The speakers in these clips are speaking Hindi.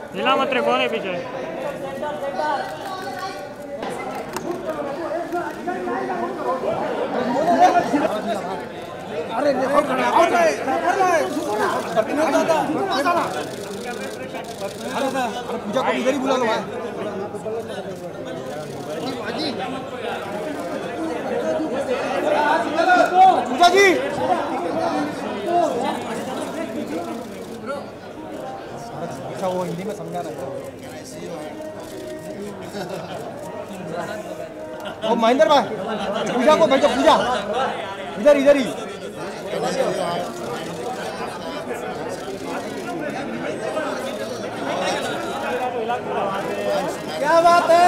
हिला मत रे, कौन है पीछे? अरे पूजा को इधर ही बुला लो भाई। पूजा जी अच्छा वो हिंदी में समझा रहा है। ओ महेंद्र भाई पूजा को भेजो, पूजा इधर इधर ही। क्या बात है,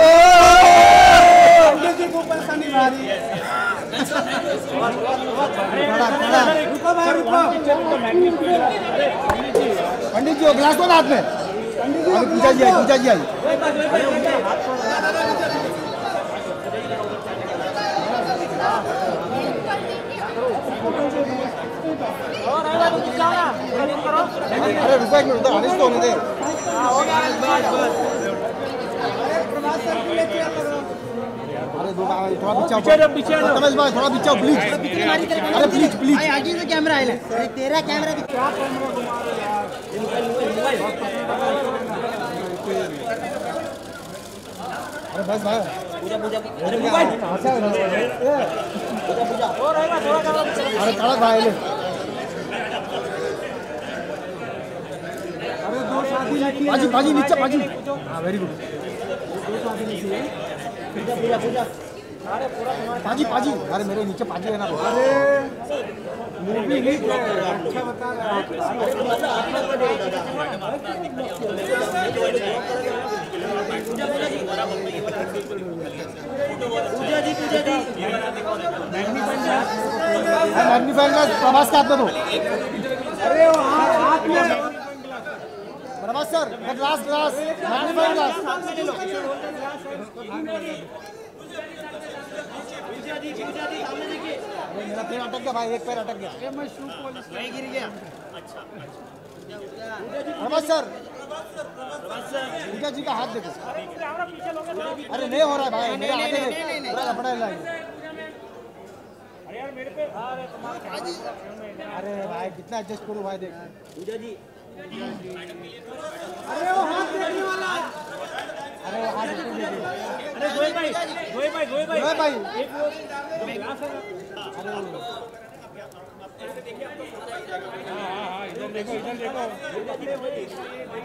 पंडित जी को परेशानी आ रही है। रुको भाई रुको, पंडित जी गिलास दो हाथ में। पूजा जी आई, पूजा जी आई। अरे रुको एक मिनट, आनिश तो होने दे। अरे दो थोड़ा पीछे रमेश भाई, थोड़ा पीछे प्लीज। अरे प्लीज प्लीज, आगे से कैमरा है, तेरा कैमरा भी। अरे बस भाई पूजा पूजा, अरे भाई पूजा और रहेगा थोड़ा करो। अरे कड़क भाई ले, अरे दो शादी बाजी बाजी नीचे बाजी। हां वेरी गुड, दो शादी नीचे है। पूजा पूजा पूजा, अरे पूरा पाजी पाजी। अरे मेरे नीचे पाजी है ना। अरे मूवी हिट है, अच्छा बता रहा है। पूजा जी मैग्नीफाइंग प्रभास का हाथ में दो। अरे हाथ में Prabhas sir, glass glass magnifying glass. मेरा पैर अटक गया भाई, एक पैर अटक गया। मैं शू पॉलिश नहीं गिर गया। अच्छा प्रभास सर, पूजा जी का हाथ देखो। अरे नहीं हो रहा है भाई, मेरा हाथ है बड़ा बड़ा लग। अरे भाई कितना एडजस्ट करूं भाई, देख पूजा जी। अरे वो हाथ देखने वाला, अरे वो हाथ देखने। अरे गोई भाई एक अरे इधर देखो